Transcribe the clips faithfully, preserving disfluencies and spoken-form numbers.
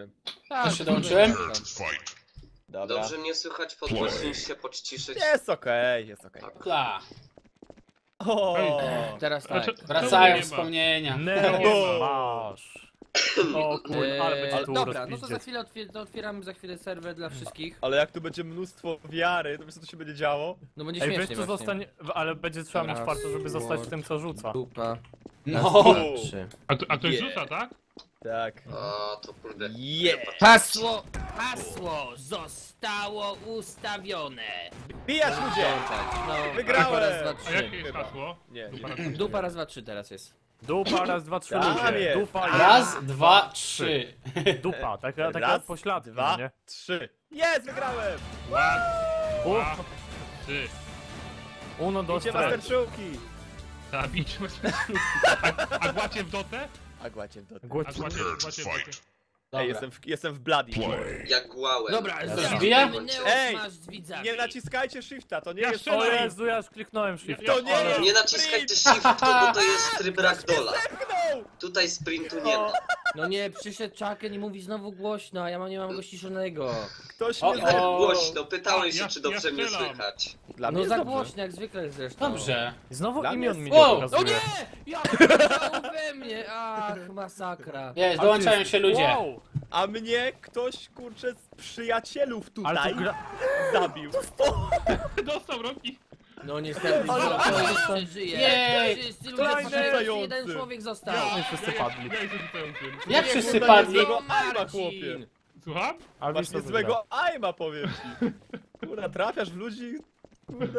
dołączymy. Tak, Też się dołączyłem? Dobra. Dobrze mnie słychać, podgłośnić się, podciszyć. Jest okej, jest okej. Tak. Kla. O, Teraz tak. Znaczy- Wracają nie ma. wspomnienia. Neo Masz. O kurde, ale będzie Eee, tu dobra, no to za rozpiździec. chwilę otwier to otwieramy za chwilę serwer dla wszystkich. ale jak tu będzie mnóstwo wiary, to wiesz co tu się będzie działo? No będzie Ej, śmiesznie wiesz co właśnie. zostanie, ale będzie trzeba mieć Raz, farta, żeby zostać word. tym co rzuca. Dupa. No. Trzy. A, to, a ktoś Yeah. rzuca, tak? Tak. O, to kurde. Yeah! Hasło, hasło zostało ustawione. Bijać ludzie! No, Wygrałem! dupa raz, dwa, A trzy. jakie jest Chyba. hasło? Nie, Dupa nie. raz, dwa, Dupa raz, dwa, trzy teraz jest. Dupa, raz, dwa, trzy Tam ludzie. jest. Dupa, Raz, dwa, trzy. dupa, taka, taka Raz, pośladka, dwa, nie? trzy. Jest, wygrałem! Raz, U, dwa, trzy. uno, dos, Idzie tres. masterczułki! Zabić A, a głacie w dotę? A głacie to. A Głośno. głacie, głacie w dotę. Ej, Dobra. jestem w, jestem w Bloody. Jak głałem. Dobra, Dobra. zbija? Ej, Masz z widzami. Nie naciskajcie shifta, to nie Ja jest strzelam. O sprint. Jezu, ja już kliknąłem shift. Ja- To nie jest Nie naciskajcie shiftu, bo to jest tryb ragdolla. Zepchnął! Tutaj sprintu nie ma. No nie, przyszedł Chucken i mówi znowu głośno, a ja mam, nie mam go ściszonego. Ktoś O, mnie o. zepchnął. Tak głośno, pytałem Ja- się, czy dobrze ja mnie strzelam. słychać. Dla mnie No jest za dobrze. głośno, jak zwykle zresztą. Dobrze. Znowu Dla mnie imion jest- mi nie Wow. O pokazuje. nie! Ja p***ał we mnie! Ach, masakra. Jest, A dołączają ty- się ludzie. Wow. A mnie ktoś, kurczę, z przyjacielów Ale tutaj to gra... zabił. Dostał roki. No niestety, to nie żyje. Jej. Wszyscy ludzie Kolejny poszedł, jeden rzucający. człowiek został. No wszyscy padli. Ja jestem rzucającym. Jak Nie, wszyscy kurde, padli? niezłego No, aima, Marcin. chłopie. Słucham? Ale Masz niezłego aima, powiem ci. Kurde, trafiasz w ludzi, kurde.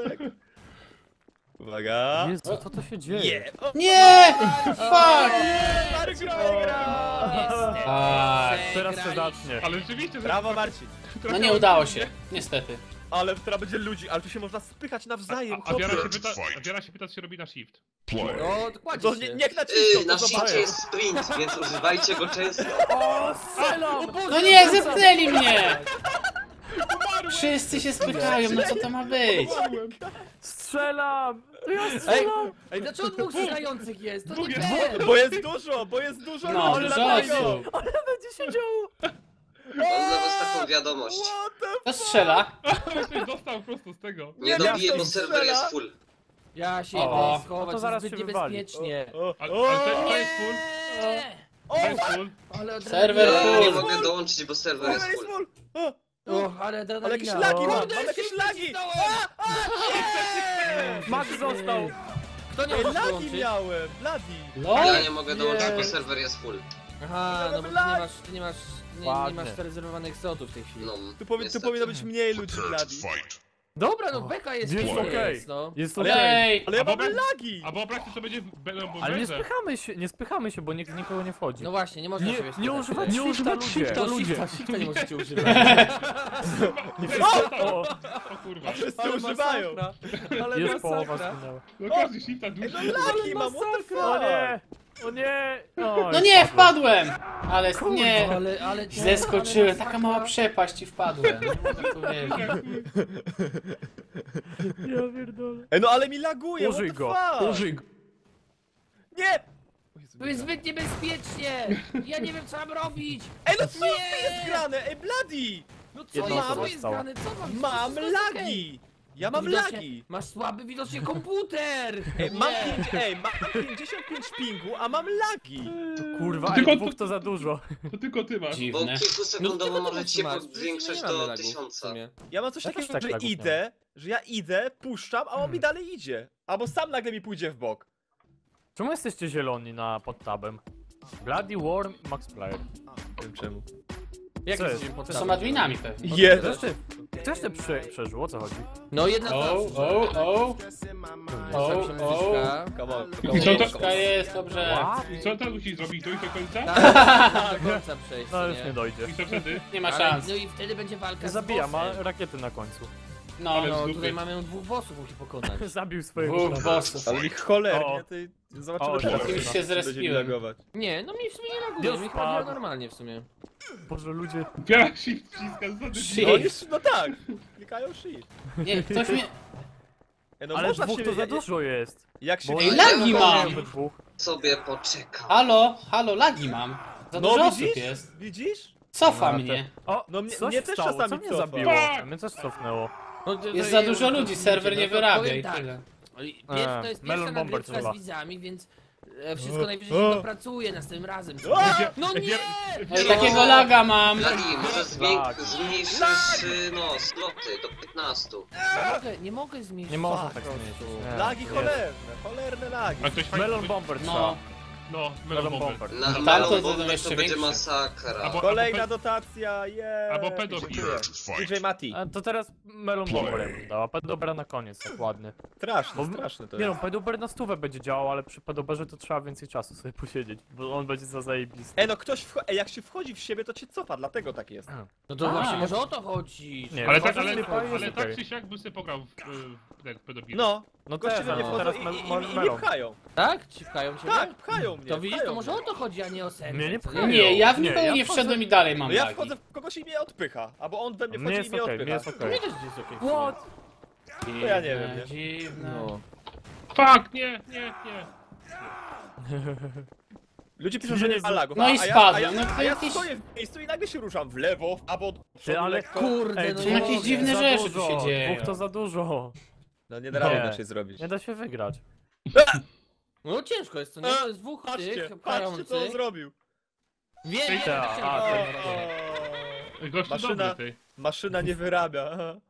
Uwaga. Jezu, co to się dzieje? Nie! O, Nie! Fuck! Marek wygra! Tak. Teraz się zacznie. Ale rzeczywiście, że... Brawo, Marcin. No nie udało się, niestety. Ale teraz będzie ludzi, ale tu się można spychać A, nawzajem, a, a, Wiara się chłopie. pyta, a Wiara się pyta, co się robi na shift. No, dokładnie To się. nie, niech nacisną, Yy, na to shifcie zobaczą. jest sprint, więc używajcie go często. O, strzelam! No nie, zepchnęli mnie! Wszyscy się spychają, no co to ma być? Strzelam! Ja Ej, strzelam! ej, dlaczego dwóch strzelających jest? To nie Dwóch fair! Bo jest dużo, bo jest dużo No, ludzi, dużo dlatego. osób. Będzie się działo! Mam dla was taką wiadomość. What the Kto strzela? Ktoś dostał prosto z tego. Nie Ja dobiję, to bo serwer strzela. jest full. Ja się O, idę schować, no to to zaraz zbyt się wywali. niebezpiecznie. O, Ale, o, ale to, to o, jest full. o, To jest full. Ale Serwer adrenalina. Ja nie full. mogę dołączyć, bo serwer jest Serwer jest full. full. O, O, ale adrenalina. ale jakieś lagi mam, Kurde, mam jakieś się lagi. wcisnąłem. Max został! Kto nie Ej, może lagi dołączyć? miałem, bloody. Ja LOL? nie mogę dołączyć, bo serwer jest full. Aha, no bo ty nie masz, ty nie masz, nie, nie Ładnie. masz zarezerwowanych slotów w tej chwili. No, Tu, powi tu niestety. powinno być mniej ludzi, bloody. Dobra, no beka jest, Jest nie okej. jest, no. Jest Ale okej. ej! Ale ja A mam Bobek- lagi. A bo praktycznie to będzie w będą Ale nie węże. spychamy się, nie spychamy się, bo nikt nikogo nie wchodzi. No właśnie, nie można Nie, siebie nie spytać. używać Nie shifta, używać ludzie. shifta, To ludzie. shifta, Shifta nie możecie używać. O, O kurwa. Wszyscy Ale używają. masakra. Ale już połowa masakra. zginęła. No każdy shifta Ej, duży. no lagi mam, what the fuck? O nie! O nie! O, No nie, wpadłem! Ale nie, Ale, ale... zeskoczyłem, ale taka masakra. mała przepaść i wpadłem. Nie mogę powiedzieć. Ja pierdolę. Ej, no ale mi laguje, Użyj what the go, fuck? użyj go. Nie! O Jezu, To jest zbyt niebezpiecznie! Ja nie wiem co mam robić! Ej, no co Nie! tu jest grane? Ej, bloody! No co Jedno jest, osoba co jest została. grane? Co mam? Mam Co jest okej? lagi! Ja mam Widocznie lagi! Masz słaby widocznie komputer! Ej, mam, Nie. pięć, ej, mam pięćdziesiąt pięć pingu, a mam lagi! Kurwa, Tylko ale to- dwóch to za dużo. To tylko ty masz. Bo Dziwne. kilkusekundowo No, możecie masz, podwiększać nie mamy do lagów w tysiąca. sumie. Ja mam coś Ja też takiego, tak że lagów idę, że ja idę, puszczam, a on mi Hmm. dalej idzie. Albo sam nagle mi pójdzie w bok. Czemu jesteście zieloni na pod tabem? Bloody Worm i Max Player. Nie wiem czemu. Jak Co jesteśmy jest? pod To są adminami pewnie. Jest! Też ty, też ty prze, przeżył, o co chodzi? No jedna O, zawsze. o, o. O, Zawsze o. muzyczka. Come on, I co to? Muzyczka jest, dobrze. I co teraz musisz zrobić? Dojść do końca? Tak, do końca przejść. No co już nie? nie dojdzie. I co wtedy? Nie ma Ale, szans. no i wtedy będzie walka z Zabija, ma bossem. rakiety na końcu. No, Ale- No z tutaj dupy. mamy dwóch bossów, musi pokonać. Zabił swojego dwóch brata. bossów. Ale mi cholernie, O. ty... Zobaczymy O, teraz. już co się będzie zrespiłem. lagować. Nie, no mi w sumie nie laguje, Już mi chodziło padł. normalnie w sumie. Boże, ludzie... Biara shift wciska, co ty Shift. No, oni, no tak, klikają shift. Nie, ktoś mnie... Ej, no Ale można dwóch się, to za jak- dużo jest. Jak się... Bo Ej, oni lagi nie mam. mają we dwóch. Sobie poczekam. Halo, halo, lagi mam. Za dużo No osób widzisz? jest. Widzisz? Cofa No, mnie. O, No mnie- coś mnie też stało, czasami co mnie cofa. zabiło? Fuck! A mnie coś cofnęło. No, to- Jest to za ja- dużo ludzi, serwer nie no to wyrabia powiem i tak. tyle. Wiesz, to jest Melon pierwsza Bomber nagrywka trzeba. z widzami, więc e, wszystko O, najwyżej o. się dopracuje następnym razem. O! No nie! No i takiego laga mam. Bladi, może Tak. zwięk- zmniejszysz y, no, sloty do piętnastu. Nie mogę, nie mogę zmienić. Nie można Fuck. tak zmienić. Nie, Lagi nie. cholerne, cholerne lagi. A ktoś fajny... Melon Bomber No. trzeba. No, Melon Melon Bomber. Bomber. Na Tamto Melon to Bomber jeszcze to będzie większe. masakra. Albo- Kolejna dotacja, je. Albo pedofil. D J Mati. A to teraz Melon Bomber ja bym dał, a Pedobera na koniec, tak ładnie. Straszne, Bo- straszne to Nie no, jest. Pedober na stówę będzie działał, ale przy Pedoberze to trzeba więcej czasu sobie posiedzieć, bo on będzie za zajebisty. Ej, no ktoś, wcho- Ej, jak się wchodzi w siebie, to cię cofa, dlatego tak jest. No to A. właśnie może o to chodzi. Nie, Ale no, tak, to ale, jest okej, ale jest tak okej. czy siak by sobie pograł w, w, w, w pedofila. No, No goście też, we mnie no, wchodzą teraz i, mel, i, i, mel, i mnie melon. pchają. Tak? Ci pchają cię? Tak, pchają mnie, To widzisz, pchają to może mnie. o to chodzi, a nie o serce. Mnie nie co pchają. Nie, ja w Nie, nikogo ja nie wchodzę- wszedłem i dalej mam No ja lagi. wchodzę w kogoś i mnie odpycha, albo on we mnie Mnie wchodzi i jest mnie okej, odpycha. mnie jest okej. Mnie też jest okej. What? To ja nie wiem, nie? Dziwne. No. Fuck, nie, nie, nie. Ludzie piszą, że nie ma lagów, No a, i a ja, spadłem, a ja, no to a ja jakieś- stoję w miejscu i nagle się ruszam w lewo, albo do Ty, przodu ale lekko. Kurde, Ej, no tu nie jakieś mogę. dziwne za rzeczy tu dużo, się dzieją. Dwóch to za dużo. No nie da rady Nie. inaczej zrobić. Nie da się wygrać. No ciężko jest to, nie? To jest dwóch Patrzcie, tych patrzcie co on pchających. zrobił. Wiem, wiem, Ta, wiem, a, wiem. ten- Gościu Maszyna- dobry tej. Maszyna nie wyrabia.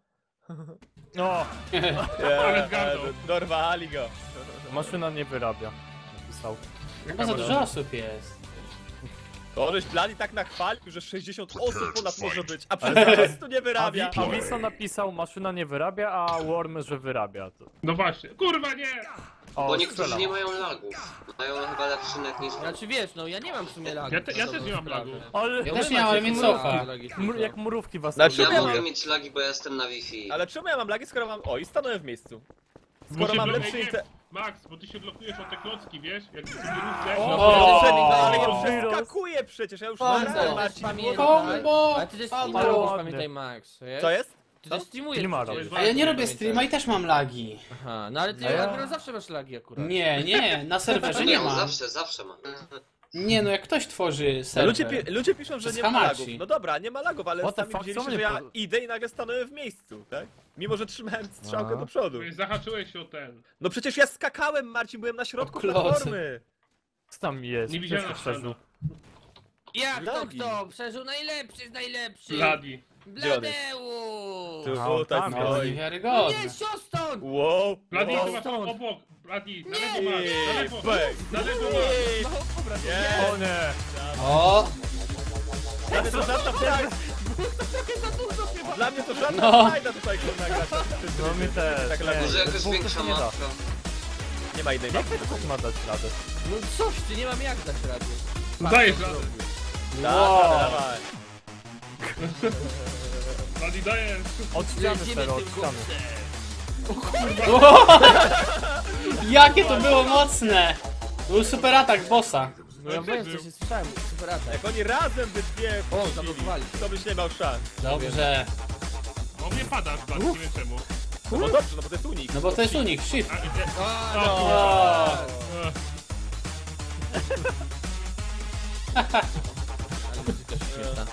No, Nie, zgarnął. dorwali go. maszyna nie wyrabia. Napisał. Chyba za dużo osób jest. To żeś Blady tak nachwalił, że sześćdziesiąt osób ponad może być, a przez prostu nie A, wyrabia. Wi- a Wiso napisał, maszyna nie wyrabia, a Worm, że wyrabia. To... No właśnie. Kurwa, nie! O, Bo niektórzy strzelam. nie mają lagów. Mają chyba lepszy net niż... Znaczy wiesz, no ja nie mam w sumie lagów. Ja te- ja na też nie mam dobrą lagów. sprawę. Ale... Ja wy też nie macie mam, ale mnie lagi, cofa. lagi Mur, tylko. jak mrówki was Znaczy, Ja Ja mogę mam- mieć lagi, bo ja jestem na Wi-Fi. Ale czemu ja mam lagi, skoro mam... O, i stanąłem w miejscu. Bo Skoro się mam blokuje- lepszy inter... Max, bo ty się blokujesz o te klocki, wiesz? Jak sobie ruszę. O! no, Ale, O! ale ja Wirus. już skakuję przecież, ja już O, na no, radę, też Marcin. pamiętaj. Kombo! Ale ty też Kombo. streamujesz, Ładny. pamiętaj Max, wiesz? Co jest? Ty też streamujesz Streama przecież. robisz. A ja nie robię Pamiętaj. streama i też mam lagi. Aha, no ale ty A ja- akurat zawsze masz lagi akurat. Nie, nie, na serwerze Nie, nie on mam. zawsze, zawsze ma. Nie no, jak ktoś tworzy No, serwer. ludzie, pi ludzie piszą, że To nie jest ma hamachi. lagów. No dobra, nie ma lagów, ale What the sami fuck, widzieliście, co że mnie ja po- idę i nagle stanąłem w miejscu, tak? Mimo, że trzymałem strzałkę A. do przodu. Zahaczyłeś się o ten. No przecież ja skakałem, Marcin, byłem na środku O, klocy. platformy. Co tam jest? Nie widziałem Ktoś to przeżył. Jak to Lagi. kto? Przeżył najlepszy z najlepszych! Bladi. Bladeusz! Tu, A, tutaj tam, No, stoi. Nie, niewiarygodne. siostron! Wow, Bladi wow. chyba stąd. obok. Bladi, na Nie, lewo masz, nie, na lewo. bang. Na lewo masz. No, Nie, O nie! O! dla mnie to żadna frajda. Dla mnie to żadna No. frajda tutaj kurna grać. No mi też. Tak nie, laguje. Może we jakaś dwóch to większa się nie da. mapka. Nie ma innej Jak mapy. wy to ma dać radę? no coś ty, nie mam jak dać rady. Dajesz radę. Wow. Dawaj, dawaj. Bladi dajesz. Od ściany Lecimy zero, od tym ściany. koksem. O! Jakie to było mocne! Był super atak bossa. No ja wiem, co się słyszałem, super atak. Jak oni razem by dwie O, wchodzili, zablokowali. to byś nie miał szans. Dobrze. O mnie padasz, Bladi, nie wiem czemu. No bo dobrze, no bo to jest unik. No bo to jest unik, shift. A, idzie. O, O, no. O! Ech. Ale muzyka śmieszna.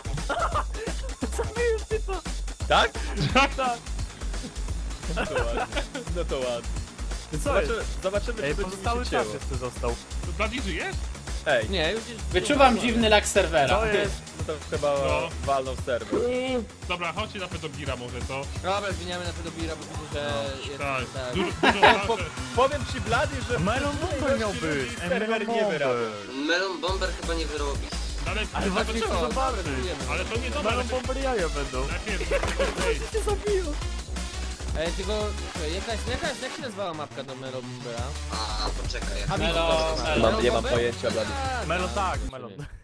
Tak? Tak, tak. No to ładnie. No to ładnie. Co jest? Zobaczymy, zobaczymy Ej, czy będzie pozostały mi się czas cięło. jeszcze został. To Bladi żyjesz? Ej, Nie, już jest... Wyczuwam dziwny lag serwera. To jest... no to chyba No. walną serwer. Dobra, chodźcie na pedobira może, co? Dobra, zmieniamy na pedobira, bo widzę, że jest... Tak. tak. Dużo, dużo Po, szans. powiem ci Blady, że Melon Bomber miał ilości być. ludzi Ej, serwer Melon nie wyrabia. Bomber. Melon Bomber chyba nie wyrobi. Ale, Ale ale, właśnie co? chcę zobaczyć. ale to nie dobra, Melon ale Bomber jaja będą. najpierw, najpierw wejść. Się zabiło. Ej, tylko... czekaj, Jakaś, jakaś, jak się nazywała mapka do Melon Bombera? A, poczekaj. A, Melo, widzę, Melo. Mam, nie mam Bomber? pojęcia, Blady. A, Melon tak, tak, myślę, melon. nie.